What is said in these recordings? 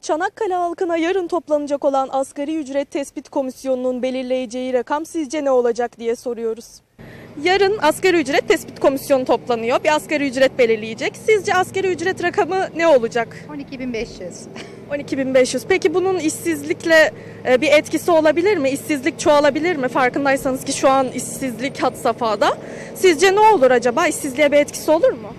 Çanakkale halkına yarın toplanacak olan Asgari Ücret Tespit Komisyonu'nun belirleyeceği rakam sizce ne olacak diye soruyoruz. Yarın Asgari Ücret Tespit Komisyonu toplanıyor. Bir asgari ücret belirleyecek. Sizce asgari ücret rakamı ne olacak? 12.500. 12.500. Peki bunun işsizlikle bir etkisi olabilir mi? İşsizlik çoğalabilir mi? Farkındaysanız ki şu an işsizlik had safhada. Sizce ne olur acaba? İşsizliğe bir etkisi olur mu?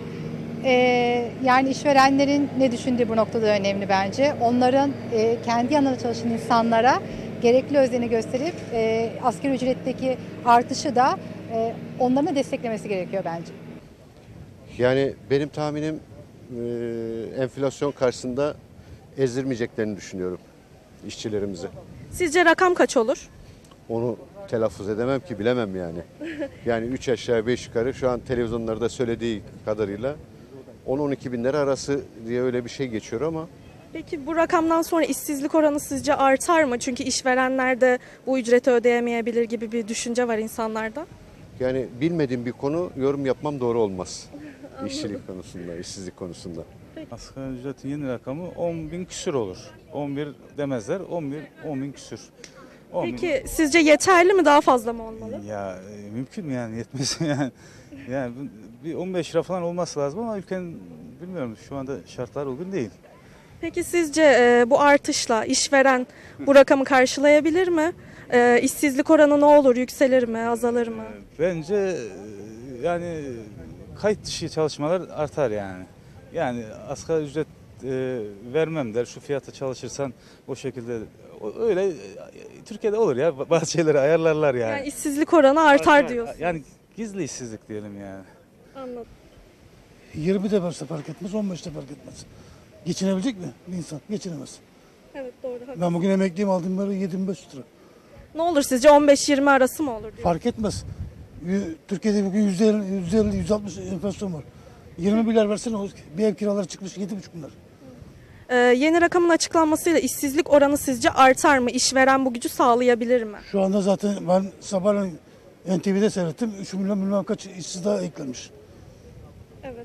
Yani işverenlerin ne düşündüğü bu noktada önemli bence. Onların kendi yanında çalışan insanlara gerekli özeni gösterip asgari ücretteki artışı da onların desteklemesi gerekiyor bence. Yani benim tahminim enflasyon karşısında ezdirmeyeceklerini düşünüyorum işçilerimizi. Sizce rakam kaç olur? Onu telaffuz edemem ki, bilemem yani. Yani 3 aşağı 5 yukarı şu an televizyonlarda söylediği kadarıyla 10-12 bin lira arası diye öyle bir şey geçiyor ama. Peki bu rakamdan sonra işsizlik oranı sizce artar mı? Çünkü işverenler de bu ücreti ödeyemeyebilir gibi bir düşünce var insanlarda. Yani bilmediğim bir konu, yorum yapmam doğru olmaz. İşçilik konusunda, işsizlik konusunda. Asgari ücretin yeni rakamı 10.000 küsür olur. 11 demezler, 10.000 küsür. Peki sizce yeterli mi, daha fazla mı olmalı? Ya mümkün mü yani yetmesi yani. Yani bir 15 lira falan olması lazım ama ülkenin bilmiyorum şu anda şartlar uygun değil. Peki sizce bu artışla işveren bu rakamı karşılayabilir mi? İşsizlik oranı ne olur? Yükselir mi? Azalır mı? Bence yani kayıt dışı çalışmalar artar yani. Yani asgari ücret vermem der, şu fiyata çalışırsan o şekilde öyle Türkiye'de olur ya, bazı şeyleri ayarlarlar yani. Yani işsizlik oranı artar diyorsun. Yani gizli işsizlik diyelim yani. Anladım. 20 de verse fark etmez, 15 de fark etmez. Geçinebilecek mi bir insan? Geçinemez. Evet, doğru. Haklısın. Ben bugün emekliyim, aldığım para 7.500 lira. Ne olur sizce 15-20 arası mı olur diyor. Fark etmez. Türkiye'de bugün %50, %60 enflasyon var. 20 milyar versene, bir ev kiraları çıkmış 7,5 milyar. Yeni rakamın açıklanmasıyla işsizlik oranı sizce artar mı? İşveren bu gücü sağlayabilir mi? Şu anda zaten ben sabahleyin NTV'de seyrettim. 3 milyon bilmem kaç işsiz daha eklenmiş. Evet.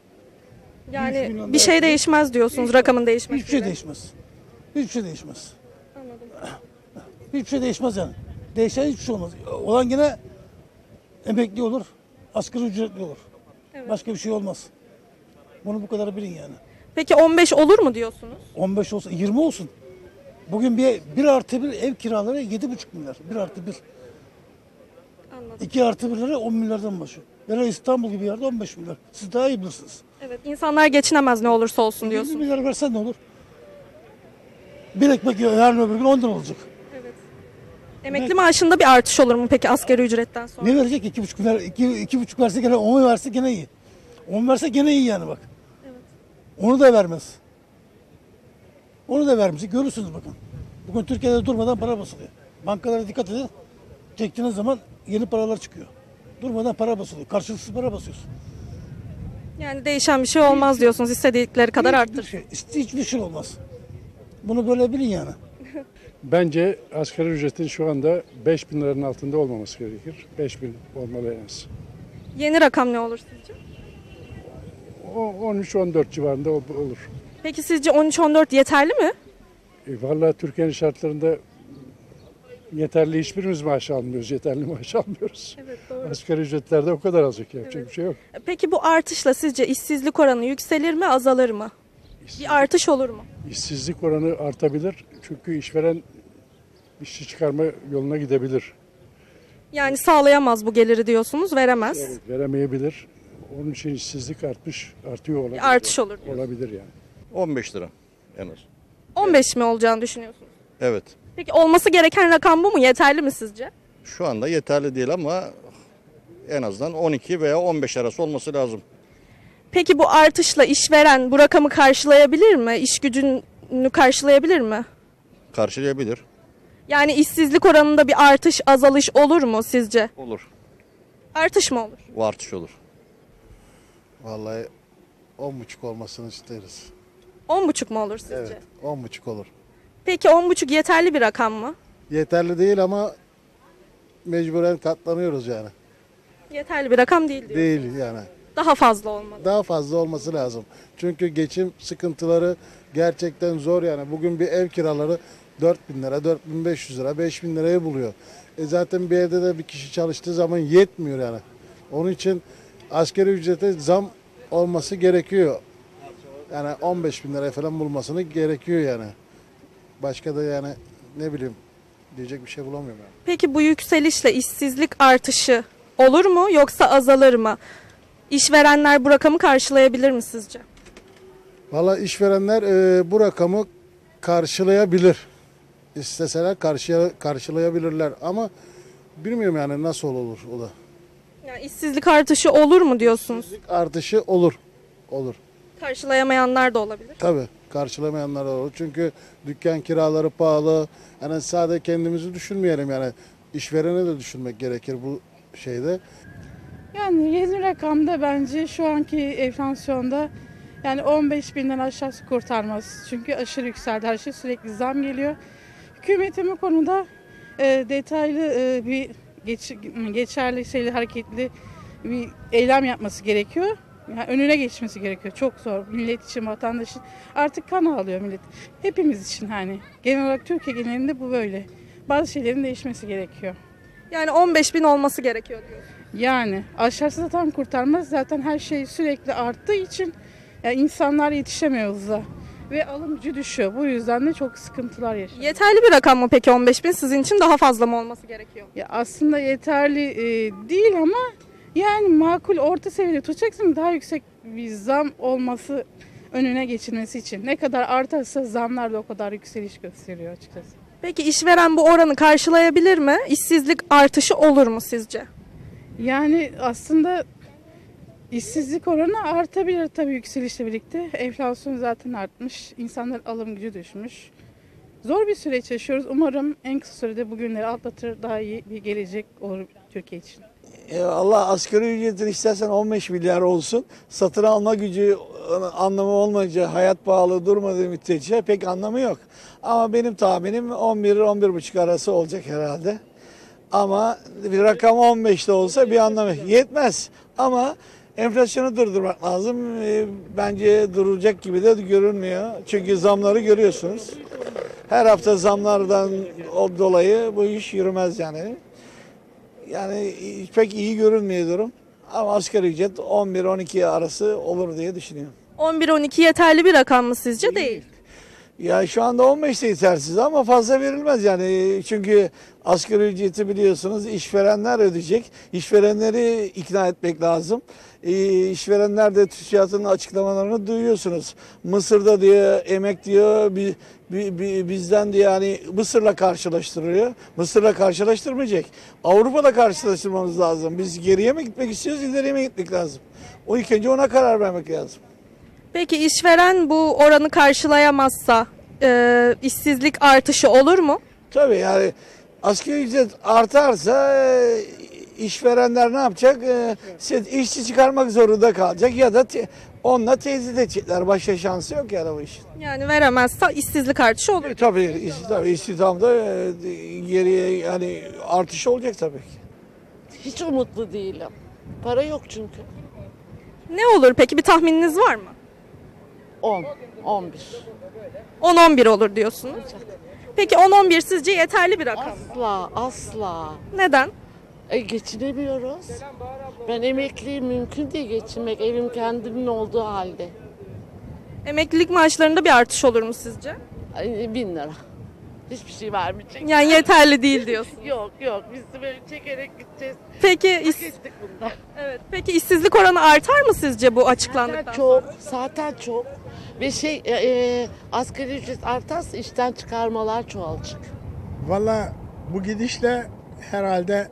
3 Yani milyon bir şey daha- değişmez diyorsunuz rakamın değişmesiyle. Hiçbir şey değişmez. Hiçbir şey değişmez. Anladım. Hiçbir şey değişmez yani. Değişen hiçbir şey olmaz. Olan gene emekli olur, asgari ücretli olur. Evet. Başka bir şey olmaz. Bunu bu kadar bilin yani. Peki 15 olur mu diyorsunuz? 15 olsun, 20 olsun. Bugün bir artı bir ev kiraları 7,5 milyar. 1 artı 1. Anladım. 2 artı 1'lere 10 milyardan başlıyor. Yani İstanbul gibi yerde 15 milyar. Siz daha iyi bilirsiniz. Evet, insanlar geçinemez ne olursa olsun 20 diyorsunuz. milyar versen ne olur? Bir ekmek yarın öbür gün 10 lira olacak. Evet. Emekli maaşında bir artış olur mu peki asgari ücretten sonra? Ne verecek? 2,5 milyar, 2,5 verse gene 10 verse gene iyi. 10 verse gene iyi yani bak. Evet. Onu da vermez. Onu da vermeyecek. Görürsünüz bakın. Bugün Türkiye'de durmadan para basılıyor. Bankalara dikkat edin. Çektiğiniz zaman yeni paralar çıkıyor. Durmadan para basılıyor. Karşılıksız para basıyorsun. Yani değişen bir şey olmaz diyorsunuz. İstedikleri kadar arttır. Hiçbir şey olmaz. Bunu böyle bilin yani. Bence asgari ücretin şu anda 5.000 liranın altında olmaması gerekir. 5.000 olmalı en az. Yeni rakam ne olur sizce? O 13-14 civarında olur. Peki sizce 13-14 yeterli mi? Vallahi Türkiye'nin şartlarında yeterli hiçbirimiz maaş almıyoruz, yeterli maaş almıyoruz. Evet, doğru. Asgari ücretlerde o kadar alacak, yapacak bir şey yok. Peki bu artışla sizce işsizlik oranı yükselir mi, azalır mı? Bir artış olur mu? İşsizlik oranı artabilir çünkü işveren işçi çıkarma yoluna gidebilir. Yani sağlayamaz bu geliri diyorsunuz, veremez. Evet, veremeyebilir. Onun için işsizlik artıyor olabilir. Bir artış olur diyorsunuz. Olabilir yani. 15 lira en az. 15 mi olacağını düşünüyorsunuz? Evet. Peki olması gereken rakam bu mu? Yeterli mi sizce? Şu anda yeterli değil ama en azından 12 veya 15 arası olması lazım. Peki bu artışla işveren bu rakamı karşılayabilir mi? İş gücünü karşılayabilir mi? Karşılayabilir. Yani işsizlik oranında bir artış, azalış olur mu sizce? Olur. Artış mı olur? O artış olur. Vallahi 10,5 olmasını isteriz. 10,5 mu olur sizce? Evet, 10,5 olur. Peki 10,5 yeterli bir rakam mı? Yeterli değil ama mecburen katlanıyoruz yani. Yeterli bir rakam değil diyor. Değil yani. Daha fazla olmalı. Daha fazla olması lazım. Çünkü geçim sıkıntıları gerçekten zor yani. Bugün bir ev kiraları 4.000 lira, 4.500 lira, 5.000 lirayı buluyor. Zaten bir evde de bir kişi çalıştığı zaman yetmiyor yani. Onun için asgari ücrete zam olması gerekiyor. Yani 15.000 liraya falan bulmasını gerekiyor yani. Başka da yani ne bileyim diyecek bir şey bulamıyorum yani. Peki bu yükselişle işsizlik artışı olur mu yoksa azalır mı? İşverenler bu rakamı karşılayabilir mi sizce? Valla işverenler bu rakamı karşılayabilir. İsteseler karşılayabilirler ama bilmiyorum yani nasıl olur o da. Yani işsizlik artışı olur mu diyorsunuz? Artışı olur. Olur. Karşılayamayanlar da olabilir. Tabii karşılamayanlar da olur. Çünkü dükkan kiraları pahalı. Yani sadece kendimizi düşünmeyelim yani. İşverene de düşünmek gerekir bu şeyde. Yani yeni rakamda bence şu anki enflasyonda yani 15.000'den aşağısı kurtarmaz. Çünkü aşırı yükseldi. Her şey sürekli zam geliyor. Hükümetin bu konuda detaylı bir geçerli şeyli hareketli bir eylem yapması gerekiyor. Yani önüne geçmesi gerekiyor. Çok zor. Millet için, vatandaş için. Artık kan ağlıyor millet. Hepimiz için hani. Genel olarak Türkiye genelinde bu böyle. Bazı şeylerin değişmesi gerekiyor. Yani 15.000 olması gerekiyor diyor. Yani aşağısı da tam kurtarmaz. Zaten her şey sürekli arttığı için yani insanlar yetişemiyor hızla. Ve alım gücü düşüyor. Bu yüzden de çok sıkıntılar yaşanıyor. Yeterli bir rakam mı peki 15.000? Sizin için daha fazla mı olması gerekiyor? Ya aslında yeterli değil ama yani makul orta seviyede tutacaksın, daha yüksek bir zam olması önüne geçilmesi için. Ne kadar artarsa zamlar da o kadar yükseliş gösteriyor açıkçası. Peki işveren bu oranı karşılayabilir mi? İşsizlik artışı olur mu sizce? Yani aslında işsizlik oranı artabilir tabii yükselişle birlikte. Enflasyon zaten artmış, insanların alım gücü düşmüş. Zor bir süreç yaşıyoruz. Umarım en kısa sürede bu günleri atlatır, daha iyi bir gelecek olur Türkiye için. Allah asgari ücretin istersen 15 milyar olsun. Satın alma gücü anlamı olmayınca hayat pahalı durmadığı müddetçe pek anlamı yok. Ama benim tahminim 11-11,5 arası olacak herhalde. Ama bir rakam 15'te olsa bir anlamı yetmez. Ama enflasyonu durdurmak lazım. Bence durulacak gibi de görünmüyor. Çünkü zamları görüyorsunuz. Her hafta zamlardan dolayı bu iş yürümez yani. Yani pek iyi görünmüyor durum. Ama asgari ücret 11-12 arası olur diye düşünüyorum. 11-12 yeterli bir rakam mı sizce? Değil. Ya şu anda 15 de yetersiz ama fazla verilmez yani. Çünkü asgari ücreti biliyorsunuz işverenler ödeyecek. İşverenleri ikna etmek lazım. İşverenler de TÜSİAD'ın açıklamalarını duyuyorsunuz. Mısır'da diyor emek diyor bizden diyor yani Mısır'la karşılaştırıyor. Mısır'la karşılaştırmayacak. Avrupa'da karşılaştırmamız lazım. Biz geriye mi gitmek istiyoruz, ileriye mi gitmek lazım? O ilk önce ona karar vermek lazım. Peki işveren bu oranı karşılayamazsa işsizlik artışı olur mu? Tabii yani asgari ücret artarsa işverenler ne yapacak? İşçi çıkarmak zorunda kalacak ya da onunla teyzit edecekler. Başka şansı yok yani bu işin. Yani veremezse işsizlik artışı olur. Tabii istihdamda geriye yani artış olacak tabii ki. Hiç umutlu değilim. Para yok çünkü. Ne olur peki, bir tahmininiz var mı? 10, 11. 10-11 olur diyorsunuz. Peki 10-11 sizce yeterli bir rakam mı? Asla. Neden? Geçinemiyoruz. Ben emekliyim, mümkün değil geçinmek. Evim kendimin olduğu halde. Emeklilik maaşlarında bir artış olur mu sizce? 1.000 lira. Hiçbir şey vermeyecek. Yani yeterli değil diyorsun. Yok. Biz de böyle çekerek gideceğiz. Peki Kestik bunda. evet. Peki işsizlik oranı artar mı sizce bu açıklandıktan sonra? Zaten çok. Ve asgari ücret artarsa işten çıkarmalar çoğalacak. Valla bu gidişle herhalde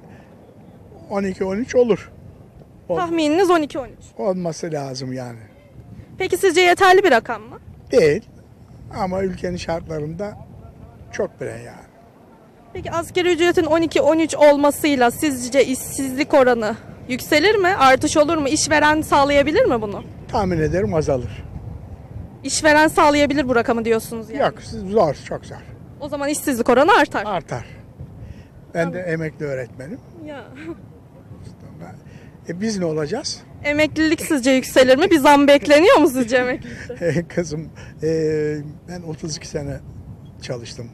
12-13 olur. Tahmininiz 12-13. Olması lazım yani. Peki sizce yeterli bir rakam mı? Değil ama ülkenin şartlarında çok bile yani. Peki asgari ücretin 12-13 olmasıyla sizce işsizlik oranı yükselir mi? Artış olur mu? İşveren sağlayabilir mi bunu? Tahmin ederim azalır. İşveren sağlayabilir bu rakamı diyorsunuz yani. Yok zor, çok zor. O zaman işsizlik oranı artar. Artar. Ben de emekli öğretmenim. Ya. Biz ne olacağız? Emeklilik sizce yükselir mi? Bir zam bekleniyor mu sizce emeklilikte? Kızım ben 32 sene çalıştım.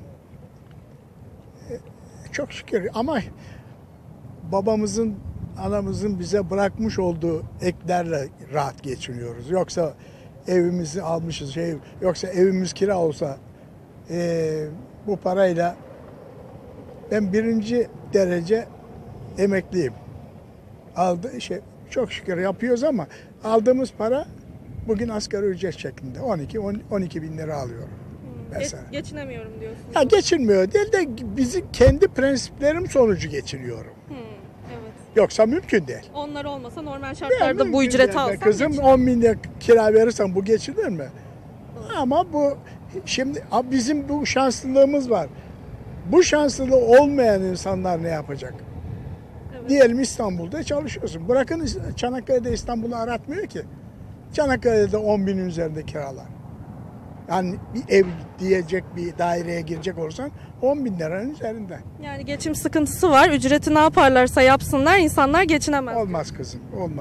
Çok şükür ama babamızın, anamızın bize bırakmış olduğu eklerle rahat geçiniyoruz. Yoksa evimizi almışız, yoksa evimiz kira olsa bu parayla ben 1. derece emekliyim. Çok şükür yapıyoruz ama aldığımız para bugün asgari ücret şeklinde 12 bin lira alıyorum. Geçinemiyorum diyorsunuz. Ya geçinmiyor değil de bizim kendi prensiplerim sonucu geçiniyorum. Evet. Yoksa mümkün değil. Onlar olmasa normal şartlarda bu ücreti alsam kızım 10 bin lira kira verirsen bu geçinir mi? Ama bu şimdi bizim bu şanslılığımız var. Bu şanslılığı olmayan insanlar ne yapacak? Evet. Diyelim İstanbul'da çalışıyorsun. Bırakın Çanakkale'de İstanbul'u aratmıyor ki. Çanakkale'de 10 binin üzerinde kiralar. Yani bir ev diyecek, bir daireye girecek olursan 10 bin liranın üzerinde. Yani geçim sıkıntısı var. Ücreti ne yaparlarsa yapsınlar insanlar geçinemez. Olmaz kızım.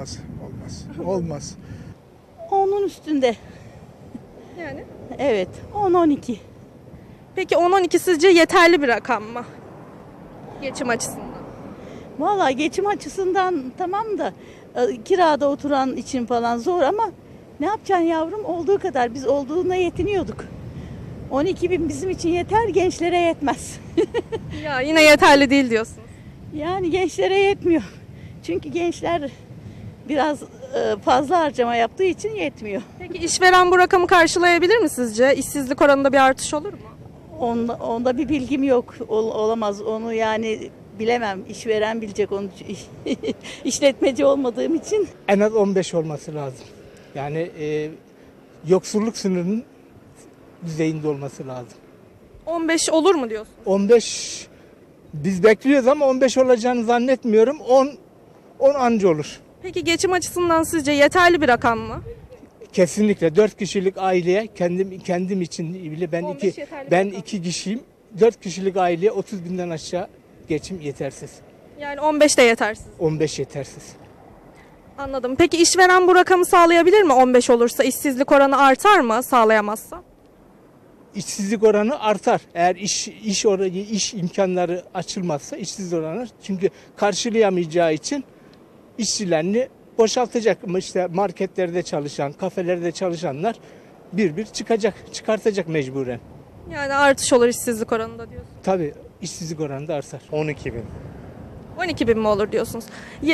Olmaz. Onun üstünde. Yani? Evet. 10-12. Peki 10-12 sizce yeterli bir rakam mı? Geçim açısından. Vallahi geçim açısından tamam da kirada oturan için falan zor ama ne yapacaksın yavrum? Olduğu kadar biz olduğuna yetiniyorduk. 12 bin bizim için yeter, gençlere yetmez. Ya yine yeterli değil diyorsunuz. Yani gençlere yetmiyor. Çünkü gençler biraz fazla harcama yaptığı için yetmiyor. Peki işveren bu rakamı karşılayabilir mi sizce? İşsizlik oranında bir artış olur mu? Onda bir bilgim yok. Olamaz. Onu yani bilemem. İşveren bilecek onu. İşletmeci olmadığım için. En az 15 olması lazım. Yani yoksulluk sınırının düzeyinde olması lazım. 15 olur mu diyorsun? 15 biz bekliyoruz ama 15 olacağını zannetmiyorum. 10 anca olur. Peki geçim açısından sizce yeterli bir rakam mı? Kesinlikle 4 kişilik aileye kendim için bile ben 2 kişiyim. 4 kişilik aileye 30 binden aşağı geçim yetersiz. Yani 15 de yetersiz. 15 yetersiz. Anladım. Peki işveren bu rakamı sağlayabilir mi 15 olursa? İşsizlik oranı artar mı sağlayamazsa? İşsizlik oranı artar. Eğer iş imkanları açılmazsa işsizlik oranı. Çünkü karşılayamayacağı için işçilerini boşaltacak. Ama işte marketlerde çalışan, kafelerde çalışanlar bir çıkartacak mecburen. Yani artış olur işsizlik oranında diyorsun. Tabii işsizlik oranı da artar. 12 bin. 12 bin mi olur diyorsunuz?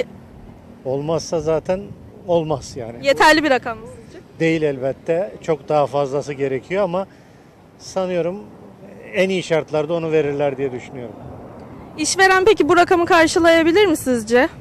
Olmazsa zaten olmaz yani. Yeterli bir rakam mı sizce? Değil elbette. Çok daha fazlası gerekiyor ama sanıyorum en iyi şartlarda onu verirler diye düşünüyorum. İşveren peki bu rakamı karşılayabilir mi sizce?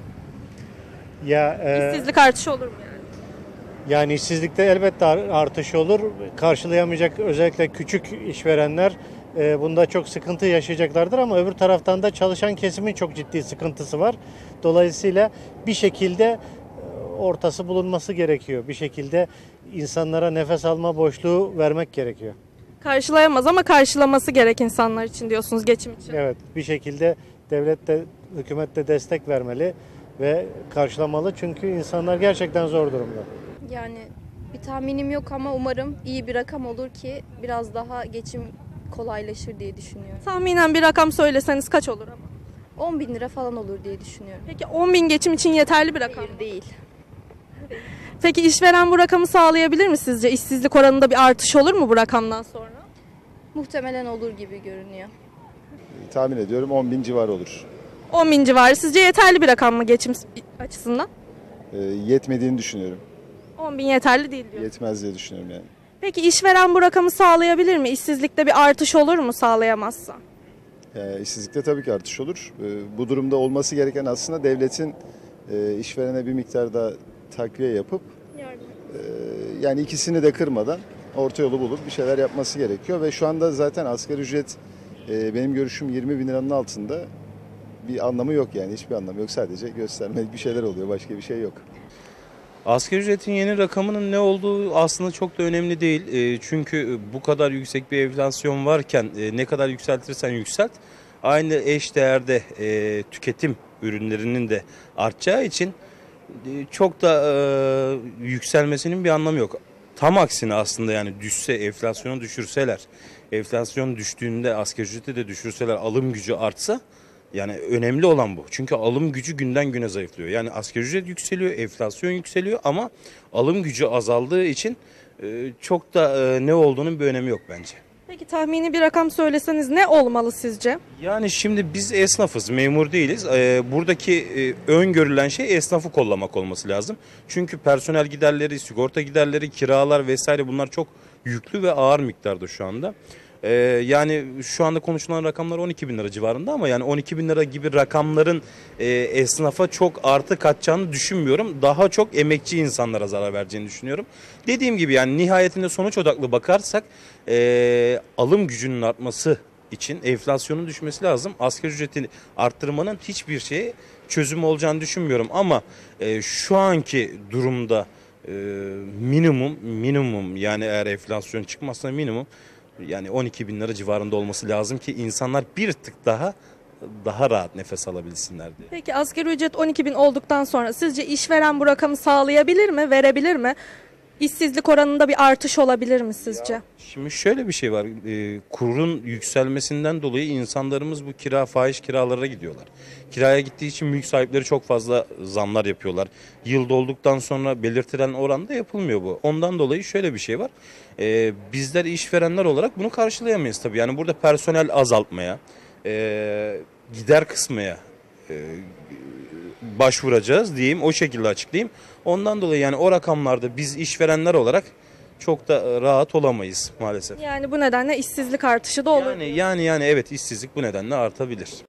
İşsizlik artışı olur mu yani? Yani işsizlikte elbette artış olur. Karşılayamayacak özellikle küçük işverenler bunda çok sıkıntı yaşayacaklardır ama öbür taraftan da çalışan kesimin çok ciddi sıkıntısı var. Dolayısıyla bir şekilde ortası bulunması gerekiyor. Bir şekilde insanlara nefes alma boşluğu vermek gerekiyor. Karşılayamaz ama karşılaması gerek insanlar için diyorsunuz, geçim için. Evet, bir şekilde devlet de hükümet de destek vermeli ve karşılamalı çünkü insanlar gerçekten zor durumda. Yani bir tahminim yok ama umarım iyi bir rakam olur ki biraz daha geçim kolaylaşır diye düşünüyorum. Tahminen bir rakam söyleseniz kaç olur ama? 10 bin lira falan olur diye düşünüyorum. Peki 10 bin geçim için yeterli bir rakam mı? Değil. Peki işveren bu rakamı sağlayabilir mi sizce? İşsizlik oranında bir artış olur mu bu rakamdan sonra? Muhtemelen olur gibi görünüyor. Tahmin ediyorum 10 bin civarı olur. 10 bin civarı. Sizce yeterli bir rakam mı geçim açısından? Yetmediğini düşünüyorum. 10 bin yeterli değil diyor. Yetmez diye düşünüyorum yani. Peki işveren bu rakamı sağlayabilir mi? İşsizlikte bir artış olur mu sağlayamazsa? İşsizlikte tabii ki artış olur. Bu durumda olması gereken aslında devletin işverene bir miktar daha takviye yapıp yani ikisini de kırmadan orta yolu bulup bir şeyler yapması gerekiyor. Ve şu anda zaten asgari ücret benim görüşüm 20 bin liranın altında bir anlamı yok yani hiçbir anlamı yok. Sadece göstermelik bir şeyler oluyor, başka bir şey yok. Asgari ücretin yeni rakamının ne olduğu aslında çok da önemli değil. Çünkü bu kadar yüksek bir enflasyon varken ne kadar yükseltirsen yükselt, aynı eş değerde tüketim ürünlerinin de artacağı için Çok da yükselmesinin bir anlamı yok. Tam aksine aslında yani düşse, enflasyonu düşürseler, enflasyon düştüğünde asgari ücreti de düşürseler, alım gücü artsa, yani önemli olan bu. Çünkü alım gücü günden güne zayıflıyor. Yani asgari ücret yükseliyor, enflasyon yükseliyor ama alım gücü azaldığı için çok da ne olduğunun bir önemi yok bence. Peki tahmini bir rakam söyleseniz ne olmalı sizce? Yani şimdi biz esnafız, memur değiliz. Buradaki öngörülen şey esnafı kollamak olması lazım. Çünkü personel giderleri, sigorta giderleri, kiralar vesaire bunlar çok yüklü ve ağır miktarda şu anda. Yani şu anda konuşulan rakamlar 12 bin lira civarında ama yani 12 bin lira gibi rakamların esnafa çok artı katacağını düşünmüyorum. Daha çok emekçi insanlara zarar vereceğini düşünüyorum. Dediğim gibi yani nihayetinde sonuç odaklı bakarsak alım gücünün artması için enflasyonun düşmesi lazım. Asgari ücreti arttırmanın hiçbir şeye çözüm olacağını düşünmüyorum ama şu anki durumda minimum yani eğer enflasyon çıkmazsa minimum yani 12 bin lira civarında olması lazım ki insanlar bir tık daha rahat nefes alabilsinler diye. Peki asgari ücret 12 bin olduktan sonra sizce işveren bu rakamı sağlayabilir mi, verebilir mi? İşsizlik oranında bir artış olabilir mi sizce? Şimdi şöyle bir şey var. Kurun yükselmesinden dolayı insanlarımız bu fahiş kiralara gidiyorlar. Kiraya gittiği için mülk sahipleri çok fazla zamlar yapıyorlar. Yıl dolduktan sonra belirtilen oranda yapılmıyor bu. Ondan dolayı şöyle bir şey var. Bizler işverenler olarak bunu karşılayamayız tabii. Yani burada personel azaltmaya, gider kısmaya başvuracağız diyeyim, o şekilde açıklayayım. Ondan dolayı yani o rakamlarda biz işverenler olarak çok da rahat olamayız maalesef. Yani bu nedenle işsizlik artışı da olur. Yani evet, işsizlik bu nedenle artabilir.